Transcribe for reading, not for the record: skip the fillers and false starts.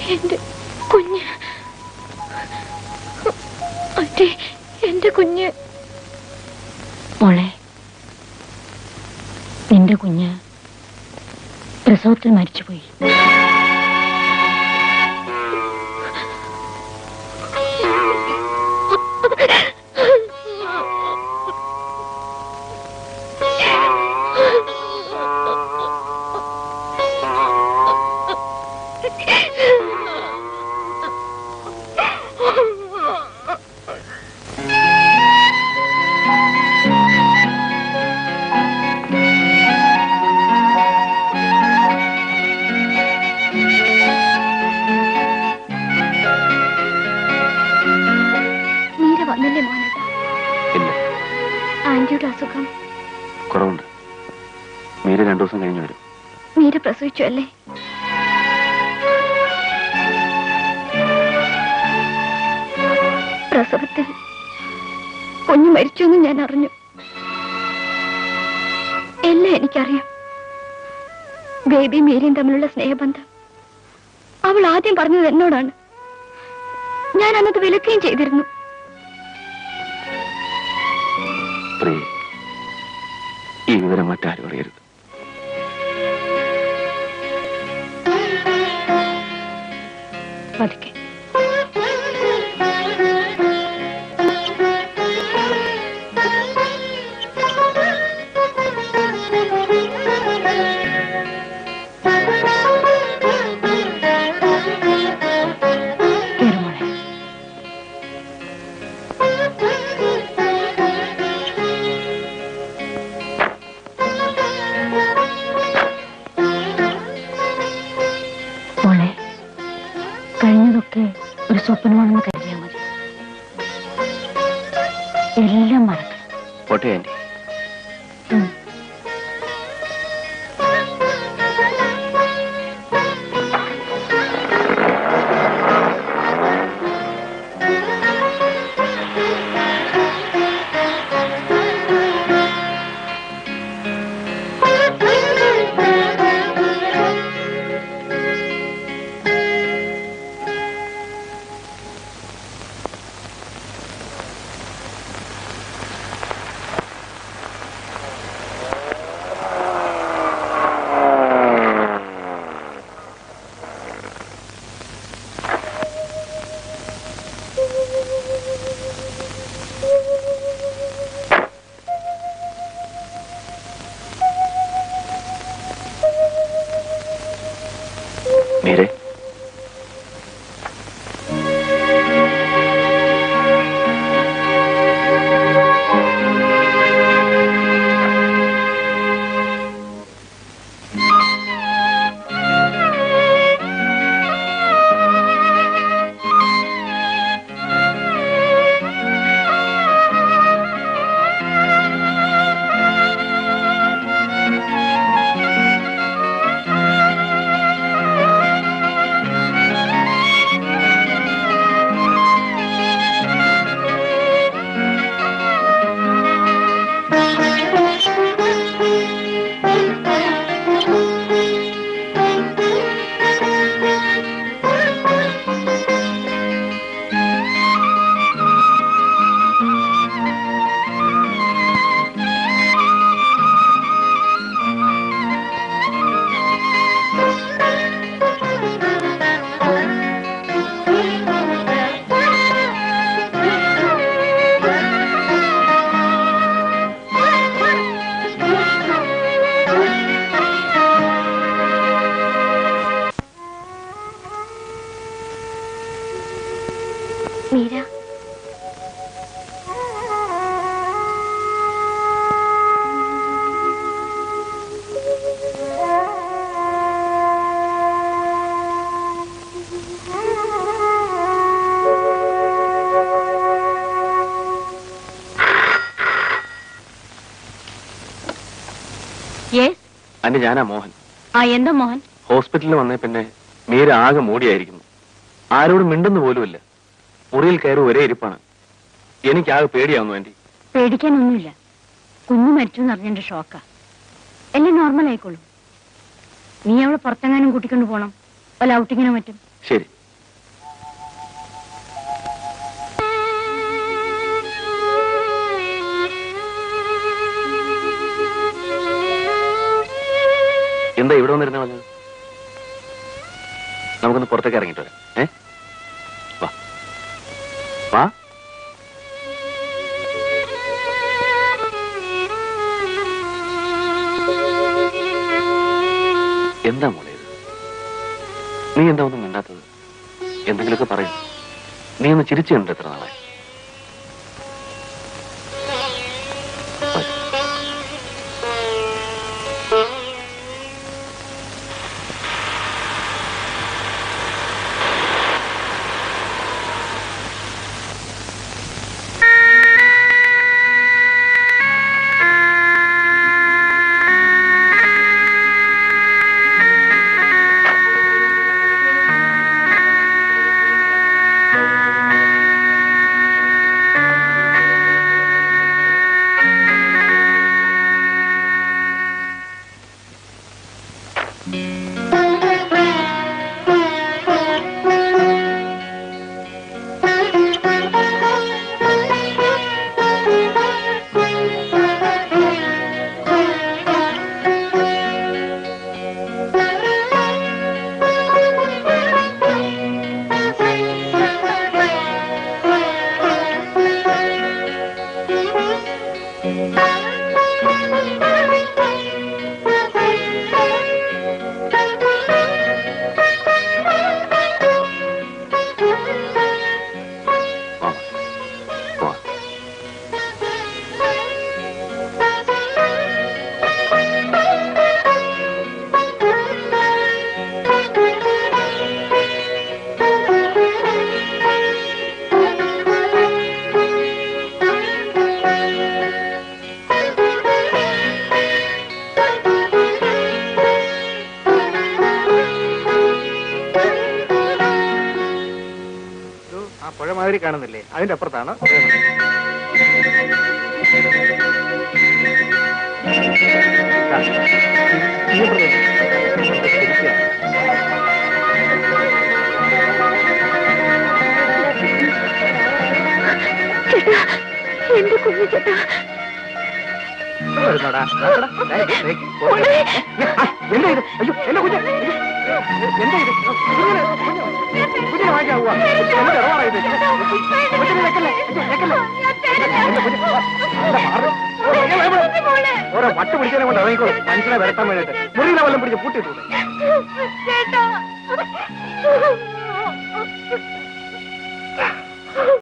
എന്റെ കുഞ്ഞ് അതെ, എന്റെ കുഞ്ഞ്. മോളെ, നിന്റെ കുഞ്ഞ് പ്രസവത്തിൽ മരിച്ചുപോയി. ആന്റിയുടെ അസുഖം കുറവുണ്ട്. മീര 2 ദിവസം കഴിഞ്ഞു വരും. മീര പ്രസവിച്ചു അല്ലേ? പ്രസവത്തിൽ കുഞ്ഞു മരിച്ചു ഞാൻ അറിഞ്ഞു. എല്ലാം എനിക്കറിയാം. ബേബി മീരയും തമ്മിലുള്ള സ്നേഹബന്ധം അവൾ ആദ്യം പറഞ്ഞത് എന്നോടാണ്. ഞാൻ അന്നത് വിലക്കുകയും ചെയ്തിരുന്നു. ഈ വിവരം മറ്റാരും അറിയരുത്. പതുക്കെ. കഴിഞ്ഞതൊക്കെ ഒരു സ്വപ്നമാണെന്ന് കരുതിയാൽ മതി. എല്ലാം മറക്കണം. പോട്ടെ ആന്റി. മീരെ, മീര, ആന്റി, ഞാനാ മോഹൻ. എന്താ മോഹൻ? ഹോസ്പിറ്റലിൽ വന്നേ പിന്നെ മീര ആകെ മൂടിയായിരിക്കുന്നു. ആരോടും മിണ്ടുന്നു പോലുമില്ല. മുറിയിൽ കയറി ഒരേ ഇരിപ്പാണ്. എനിക്കാകെ പേടിയാവുന്നു ആന്റി. പേടിക്കാനൊന്നുമില്ല. കുഞ്ഞു മരിച്ചു എന്ന് അറിഞ്ഞെന്റെ ഷോക്കാ. എല്ലാം നോർമൽ ആയിക്കോളും. നീ അവളെ പുറത്തെങ്ങാനും കൂട്ടിക്കൊണ്ട് പോണം. വല്ല ഔട്ടിങ്ങിനോ മറ്റും. ശരി. എന്താ ഇവിടെ വന്നിരുന്ന പറഞ്ഞത്? നമുക്കൊന്ന് പുറത്തേക്ക് ഇറങ്ങിട്ട് വരാം. വാ വാ. എന്താ മോളെ ഇത്? നീ എന്താ ഒന്നും മിണ്ടാത്തത്? എന്തെങ്കിലുമൊക്കെ പറയും. നീ ഒന്ന് ചിരിച്ചു കണ്ടു എത്ര നാളെ? കാണുന്നില്ലേ? അതിന്റെ അപ്പുറത്താണ്. എന്റെ കുഞ്ഞു ചേട്ടാ, എന്താ ഇത്? അയ്യോ എന്റെ കുഞ്ഞ്, എന്താ ഇത്? കുഞ്ഞിനെ വാങ്ങിക്കാവുക? ഓരോ വട്ട് പിടിച്ചതിനെ കൊണ്ട് ഇറങ്ങിക്കോളൂ. മനുഷ്യനെ വരട്ടാൻ വേണ്ടിട്ട് മുറിയിലെ വല്ലം പിടിച്ച് പൂട്ടിയിട്ടുണ്ട്.